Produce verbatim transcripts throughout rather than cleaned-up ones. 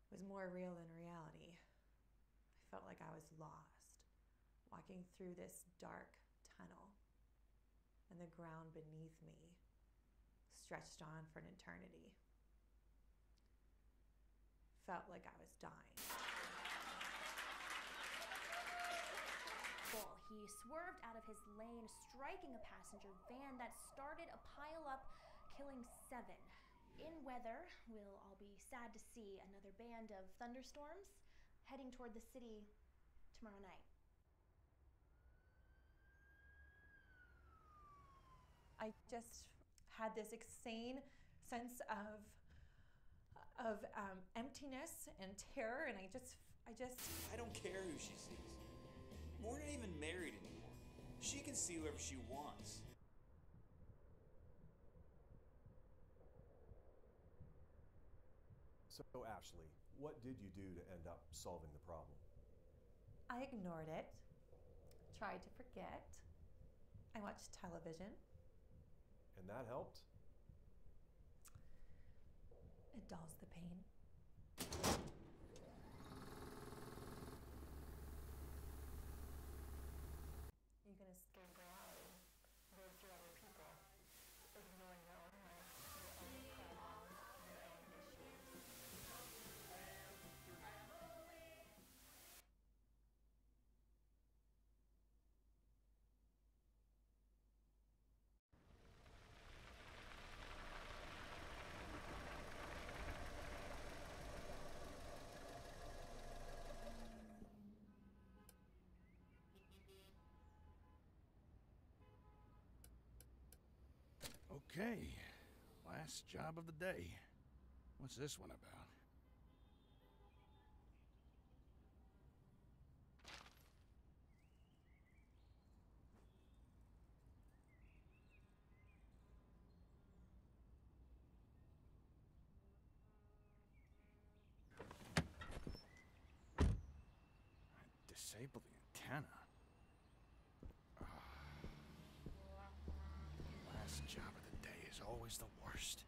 was more real than reality. I felt like I was lost, walking through this dark tunnel, and the ground beneath me stretched on for an eternity. Felt like I was dying. He swerved out of his lane, striking a passenger van that started a pile-up, killing seven. In weather, we'll all be sad to see another band of thunderstorms heading toward the city tomorrow night. I just had this insane sense of of um, emptiness and terror, and I just, I just... I don't care who she sees. We're not even married anymore. She can see whoever she wants. So, Ashley, what did you do to end up solving the problem? I ignored it, tried to forget. I watched television. And that helped? It dulls the pain. You're gonna scare reality, live to other people, ignoring your own life, your own problems, your own issues. Okay, last job of the day. What's this one about? Disable the antenna. Last job of the day is always the worst.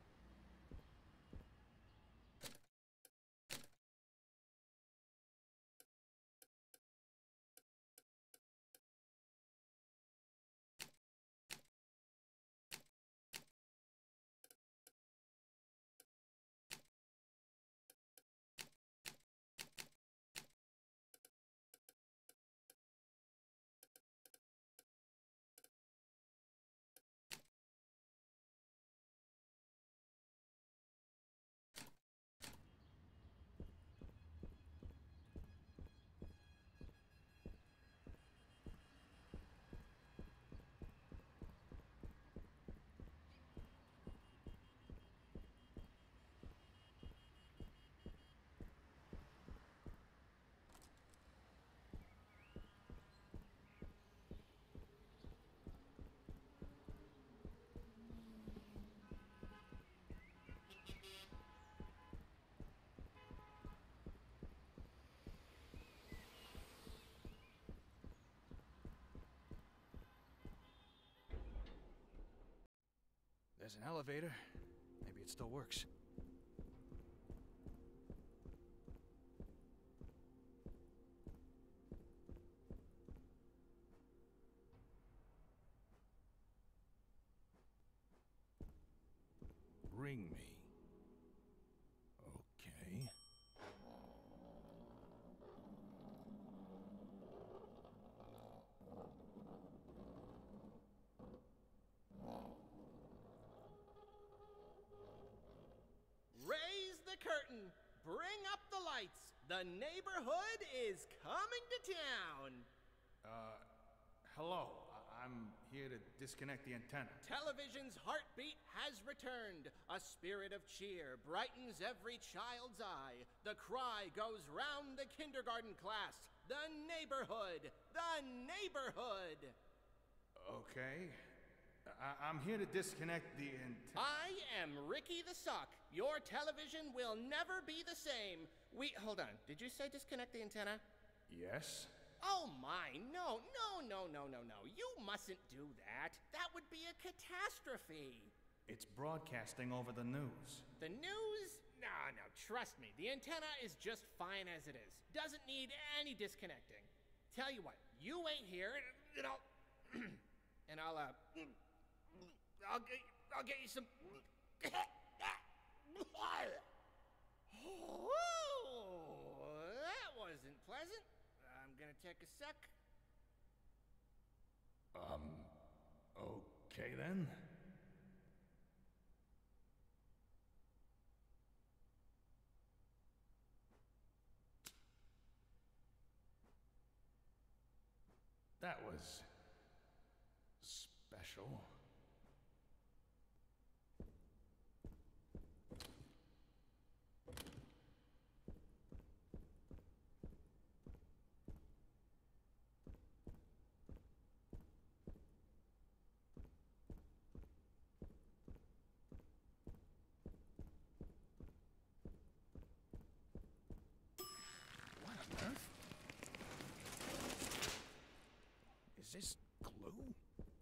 There's an elevator. Maybe it still works. Ring me. Okay. Raise the curtain. Bring up the lights. The neighborhood is coming to town. Uh, hello. I I'm here to disconnect the antenna. Television's heartbeat has returned. A spirit of cheer brightens every child's eye. The cry goes round the kindergarten class. The neighborhood. The neighborhood. Okay. I I'm here to disconnect the antenna. I am Ricky the Sock. Your television will never be the same. We, hold on, did you say disconnect the antenna? Yes? Oh my, no, no, no, no, no, no. You mustn't do that. That would be a catastrophe. It's broadcasting over the news. The news? Nah, on now, trust me. The antenna is just fine as it is. Doesn't need any disconnecting. Tell you what, you wait here and I'll... and I'll, uh... I'll get, I'll get you some... Oh, that wasn't pleasant. I'm gonna take a sec. Um, okay then. That was special. What on earth? Is this glue?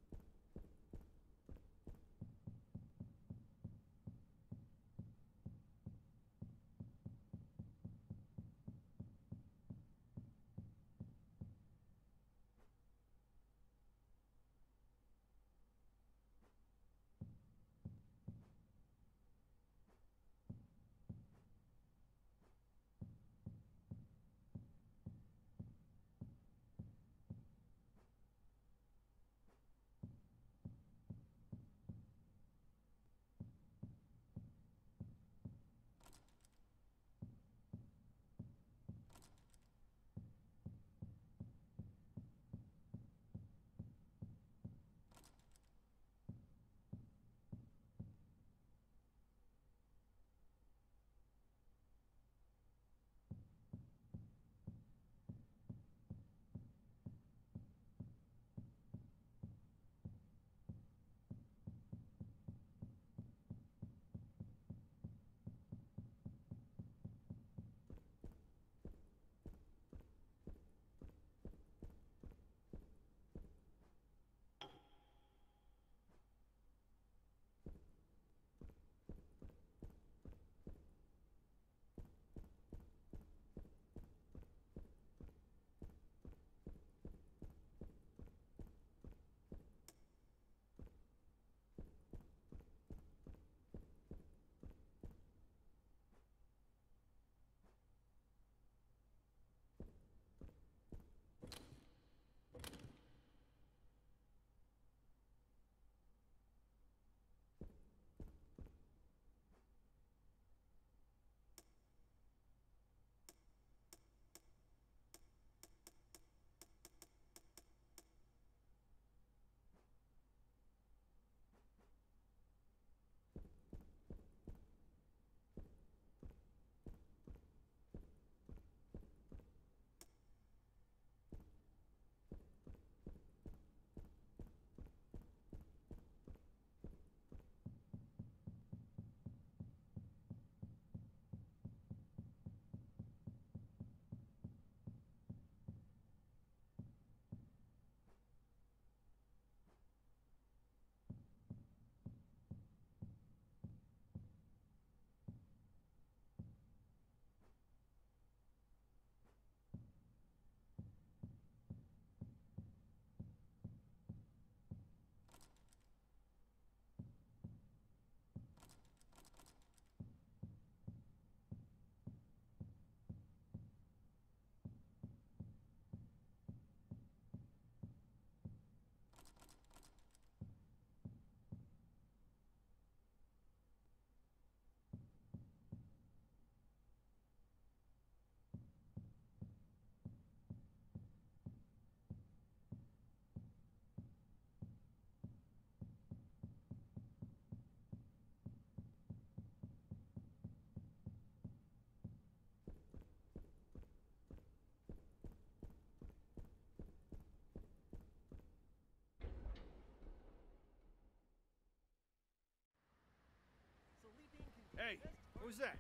Hey, who's that?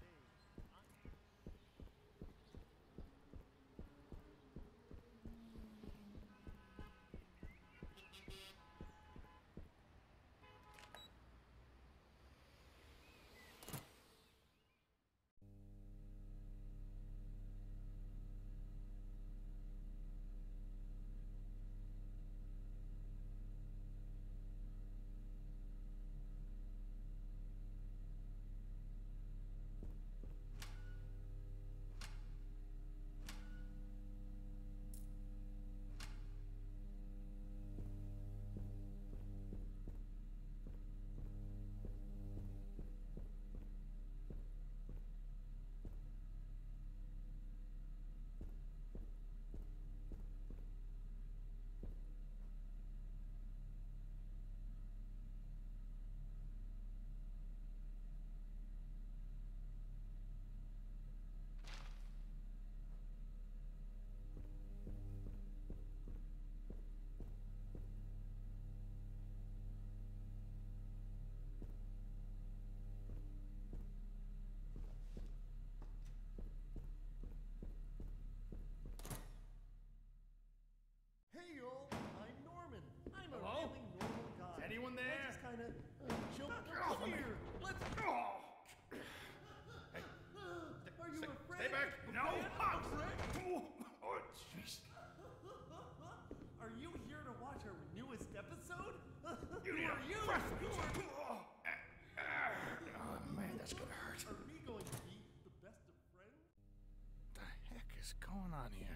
on here?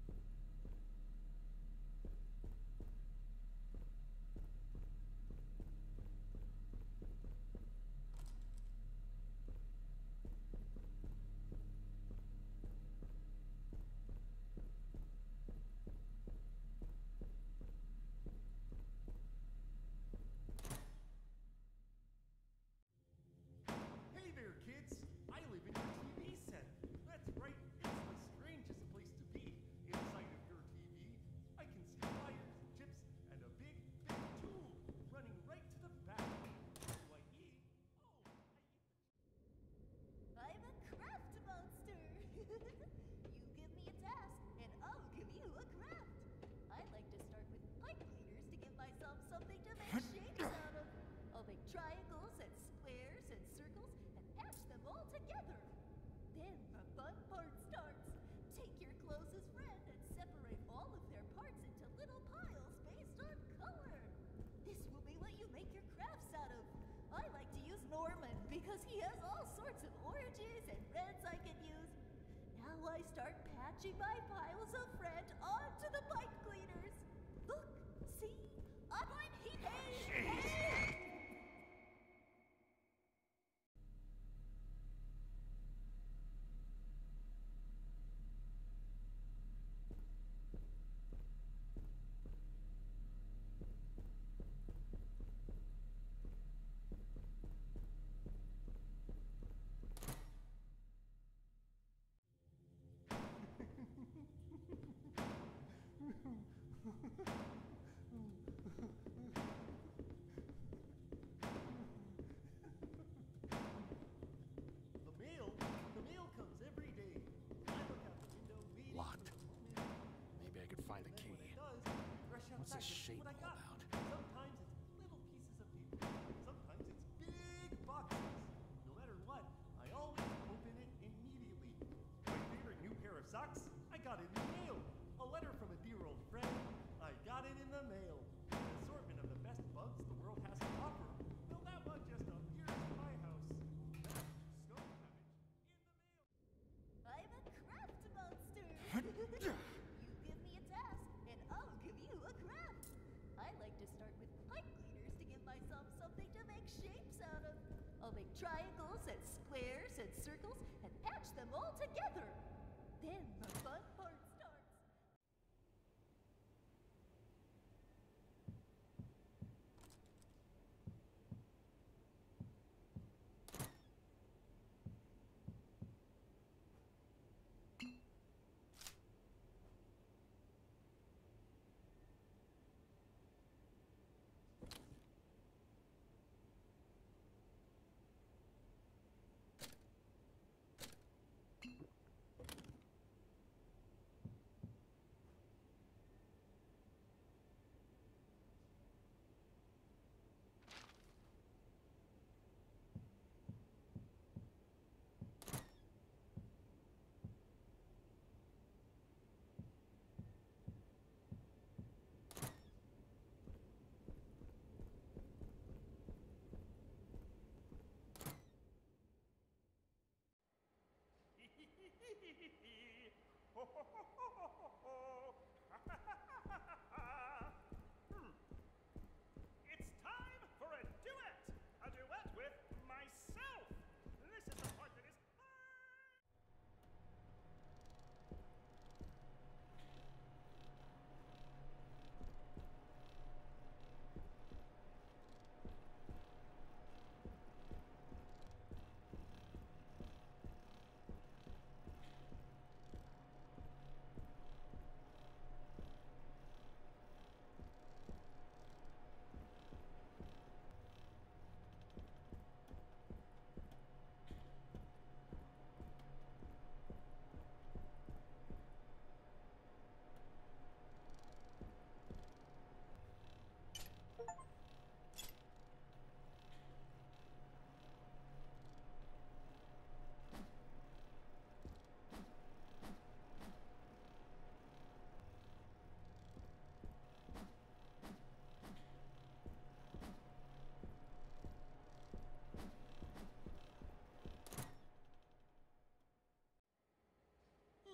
Hey there, kids! I live in your T V set. That's right, it's the strangest place to be. Inside of your T V, I can see wires, chips, and a big, big tool running right to the back. What do I eat? Oh, I eat I'm a craft monster! You give me a task, and I'll give you a craft. I like to start with pipe cleaners to give myself something to make shapes out of. I'll make triangles and squares and circles and patch them all together. Then the fun part starts. Take your closest friend and separate all of their parts into little piles based on color. This will be what you make your crafts out of. I like to use Norman because he has all sorts of oranges and reds I can use. Now I start patching my piles of red onto the pipe cleaners. Look, see? I'm like he The mail, the mail comes every day. I look out the window waiting Locked. for the moment. Maybe I could find a Then key. when it does, rush What's outside this to see shape what I all got. about? Sometimes it's little pieces of paper. Sometimes it's big boxes. No matter what, I always open it immediately. My favorite new pair of socks? I got it in the mail. A letter from a dear old friend. I got it in the mail. An assortment of the best bugs the world has to offer. Well, that one just appeared in my house. That snow cabbage in the mail. I'm a craft monster! You give me a task, and I'll give you a craft. I like to start with pipe cleaners to give myself something to make shapes out of. I'll make triangles and squares and circles and patch them all together. Then the fun part starts. Hmm. It's time for a duet! A duet with myself! This is the part that is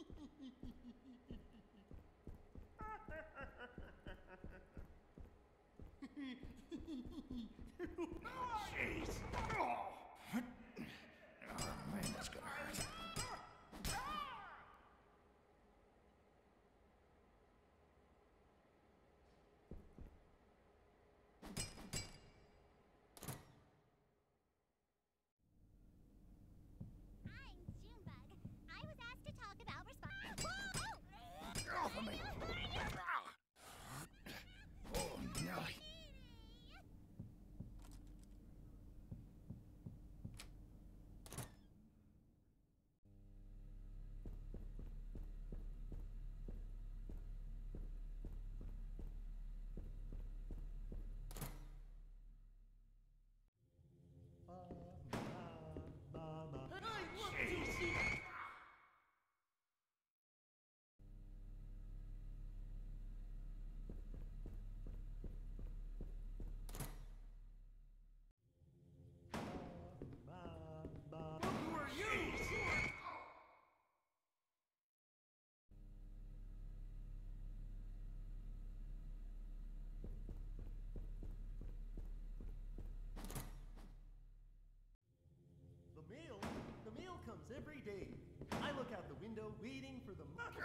Jeez. Oh. Oh, man, that's gonna hurt. I was asked to talk about response. Get off of me! Oh, Nelly. The mail, the mail comes every day. I look out the window waiting for the.